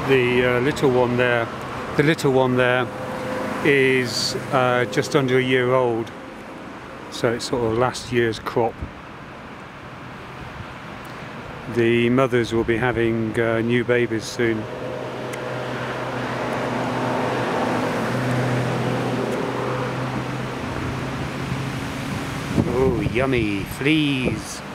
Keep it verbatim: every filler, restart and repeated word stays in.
The uh, little one there, the little one there is uh, just under a year old, so it's sort of last year's crop. The mothers will be having uh, new babies soon. Oh, yummy fleas!